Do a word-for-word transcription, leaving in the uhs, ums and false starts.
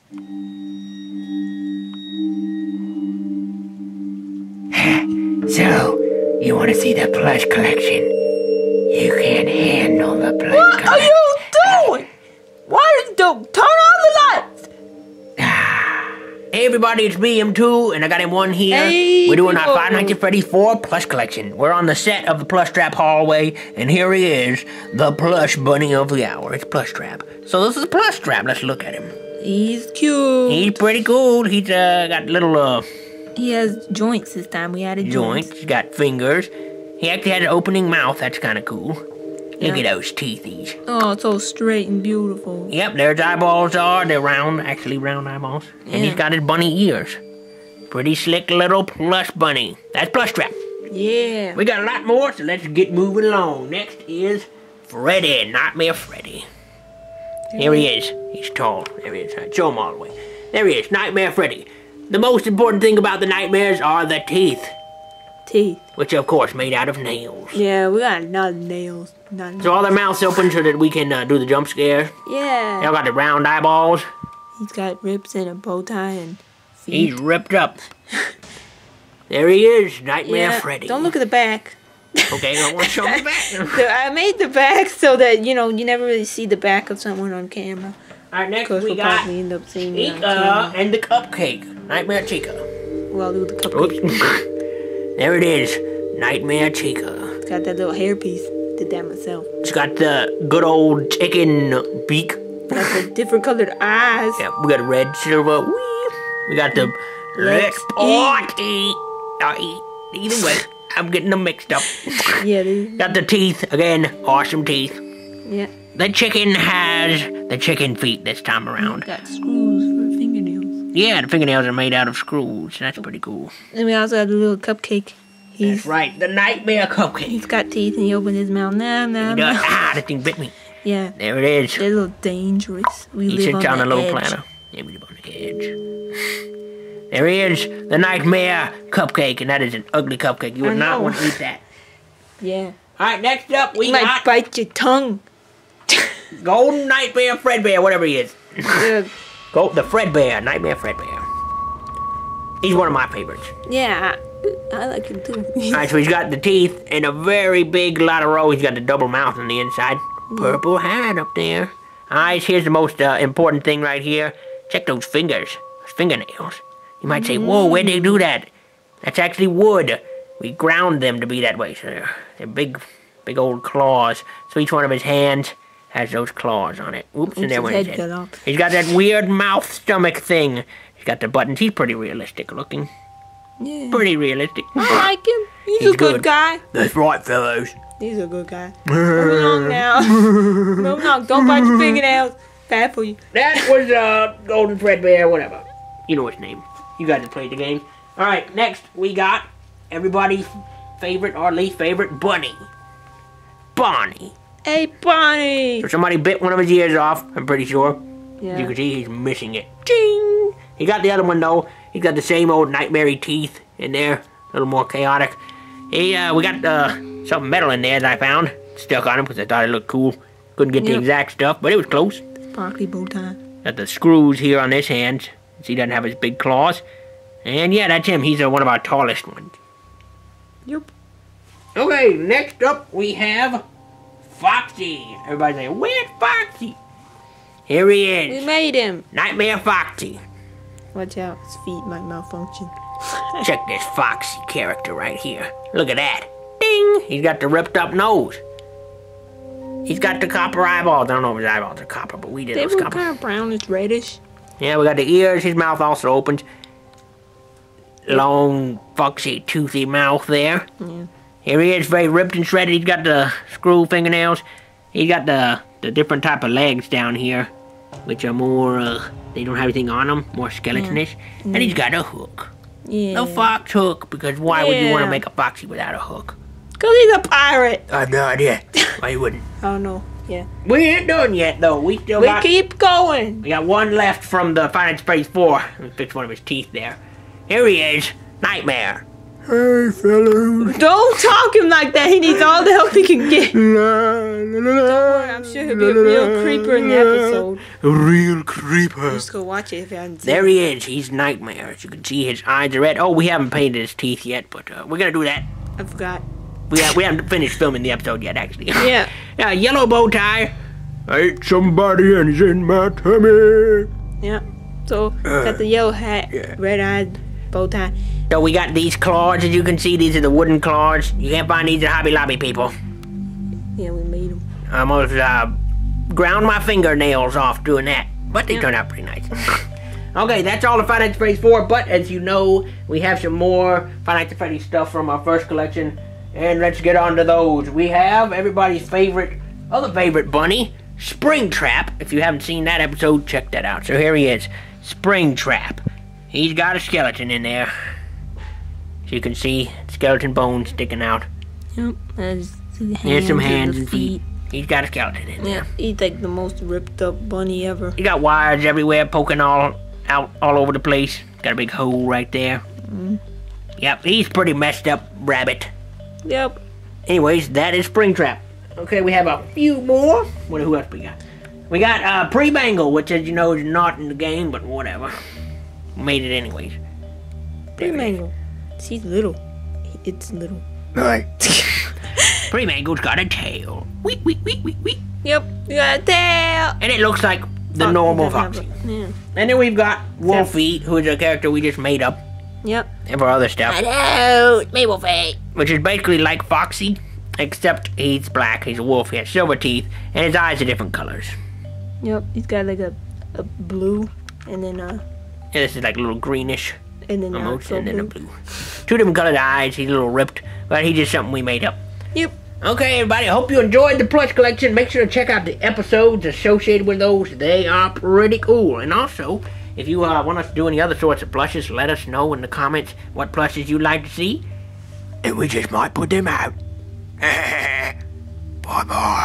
So, you want to see the plush collection? You can't handle the plush What collection. are you doing? Why did you turn on the lights? Hey everybody, it's me, M two, and I got him one here. Hey, We're doing people. our Five Nights at Freddy's four plush collection. We're on the set of the Plush Trap hallway, and here he is, the plush bunny of the hour. It's Plush Trap. So this is Plush Trap. Let's look at him. He's cute. He's pretty cool. He's uh, got little uh, He has joints this time. We added joints. joints. He's got fingers. He actually has an opening mouth. That's kind of cool. Look Yeah. at those teethies. Oh, it's so straight and beautiful. Yep, their eyeballs are. They're round, actually round eyeballs. And he's Yeah. got his bunny ears. Pretty slick little plush bunny. That's Plush Trap. Yeah. We got a lot more, so let's get moving along. Next is Freddy, Nightmare Freddy. Here he is. He's tall. There he is. Right, show him all the way. There he is, Nightmare Freddy. The most important thing about the nightmares are the teeth, Teeth. which are, of course, made out of nails. Yeah, we got not nails. Not So all their mouths open so that we can uh, do the jump scare. Yeah. They all got the round eyeballs. He's got ribs and a bow tie and feet. He's ripped up. There he is, Nightmare Yeah, Freddy. don't look at the back. Okay, I don't want to show him the back. So I made the back so that, you know, you never really see the back of someone on camera. All right, next Because we we'll got probably end up seeing it on Chica camera. and the Cupcake. Nightmare Chica. Well, I'll do the cupcake. Oops. There it is, Nightmare Chica. Got that little hairpiece. Did that myself. It's got the good old chicken beak. Got the different colored eyes. Yeah, we got red, silver. Wee. We got the Let's let's party. Uh, eat. Either way, I'm getting them mixed up. Yeah, they, Got the teeth again, awesome teeth. yeah. The chicken has the chicken feet this time around. Got screws for fingernails. Yeah, the fingernails are made out of screws. That's pretty cool. And we also have the little cupcake. He's That's right, the Nightmare Cupcake. he's got teeth and he opened his mouth. Nah, nah, He does. nah. Ah, that thing bit me. Yeah. There it is. They're a little dangerous. We He live sits on, on, the a little edge. platter. Yeah, we live on the edge. There he is, the Nightmare Cupcake, and that is an ugly cupcake. You I would not know. want to eat that. Yeah. All right, next up we He might got bite your tongue. Golden Nightmare Fredbear, whatever he is. Yeah. Go the Fredbear, Nightmare Fredbear. He's one of my favorites. Yeah, I, I like him too. All right, so he's got the teeth and a very big lot of row. He's got the double mouth on the inside. Purple hat up there. Eyes. Here's the most uh, important thing right here. Check those fingers, those fingernails. You might say, "Whoa, where'd they do that?" That's actually wood. We ground them to be that way. So they're, they're big, big old claws. So each one of his hands has those claws on it. Oops, and Oops, there his went head his cut head. off. He's got that weird mouth stomach thing. He's got the buttons. He's pretty realistic looking. Yeah. Pretty realistic. I like him. He's, He's a good, good. guy. That's right, fellows. He's a good guy. Moving on now. Moving on. Don't bite your fingernails. Bad for you. That was uh Golden Fredbear, whatever. You know his name. You guys have played the game. All right, next we got everybody's favorite or least favorite bunny, Bonnie. Hey, Bonnie. So somebody bit one of his ears off. I'm pretty sure. Yeah. You can see he's missing it. Ding! He got the other one though. He's got the same old nightmare teeth in there, a little more chaotic. He uh, we got uh something metal in there that I found stuck on him because I thought it looked cool. Couldn't get the Yep. exact stuff, but it was close. Sparkly bow tie. Got the screws here on this hand. So he doesn't have his big claws. And yeah, that's him. He's uh, one of our tallest ones. Yep. Okay, next up we have Foxy. Everybody's like, where's Foxy? Here he We is. made him. Nightmare Foxy. Watch out. His feet might malfunction. Check this Foxy character right here. Look at that. Ding! He's got the ripped up nose. He's got the copper eyeballs. I don't know if his eyeballs are copper, but we did They those were copper. kind of brownish, reddish. Yeah, we got the ears. His mouth also opens. Long, foxy, toothy mouth there. Yeah. Here he is, very ripped and shredded. He's got the screw fingernails. He's got the the different type of legs down here, which are more, uh, they don't have anything on them, more skeletonish. And he's got a hook. Yeah. A fox hook, because why would you want to Yeah. make a foxy without a hook? Because he's a pirate. I have no idea. Why you wouldn't? Oh, no. Yeah. We ain't done yet, though. We still We got... keep going. We got one left from the Five Nights at Freddy's four. Let me fix one of his teeth there. Here he is, Nightmare. Hey, fellows. Don't talk him like that. He needs all the help he can get. La, la, la, la, Don't worry, I'm sure he'll be a real creeper in the episode. A real creeper. Just go watch it if you haven't seen There it. he is. He's Nightmare. As you can see, his eyes are red. Oh, we haven't painted his teeth yet, but uh, we're gonna do that. I forgot. We, ha- we haven't finished filming the episode yet, actually. Yeah. Yeah, yellow bow tie. I ate somebody and he's in my tummy. Yeah. So, got the yellow hat, yeah. red eyed bow tie. So we got these claws, as you can see. These are the wooden claws. You can't find these at Hobby Lobby, people. Yeah, we made them. I almost uh, ground my fingernails off doing that, but they Yeah. turned out pretty nice. Okay, that's all the Five Nights at Freddy's four, but as you know, we have some more Five Nights at Freddy's stuff from our first collection, and let's get on to those. We have everybody's favorite, other favorite bunny, Springtrap. If you haven't seen that episode, check that out. So here he is, Springtrap. He's got a skeleton in there. As you can see, skeleton bones sticking out. Yep. There's, the Here's some hands the and feet. He's got a skeleton in there. Yeah, he's like the most ripped up bunny ever. He got wires everywhere poking all out all over the place. Got a big hole right there. Mm-hmm. Yep, he's pretty messed up rabbit. Yep. Anyways, that is Springtrap. Okay, we have a few more. What? Who else we got? We got uh, Pre-Bangle, which, as you know, is not in the game, but whatever. Made it anyways. Pre-Mangle. She's little. It's little. Right. Pre-Mangle's got a tail. Wee, wee, wee, wee, wee. Yep. You got a tail. And it looks like the Fox- normal doesn't have Foxy. a- Yeah. And then we've got Wolfie, who is a character we just made up. Yep. And for other stuff. Hello, it's me, Wolfie. Which is basically like Foxy, except he's black, he's a wolf, he has silver teeth, and his eyes are different colors. Yep. He's got like a, a blue, and then uh, And this is like a little greenish and then not almost, so and then a blue. blue. Two different colored eyes, he's a little ripped, but he's just something we made up. Yep. Okay, everybody, I hope you enjoyed the plush collection. Make sure to check out the episodes associated with those. They are pretty cool. And also, if you uh, want us to do any other sorts of plushes, let us know in the comments what plushes you'd like to see, and we just might put them out. Bye-bye.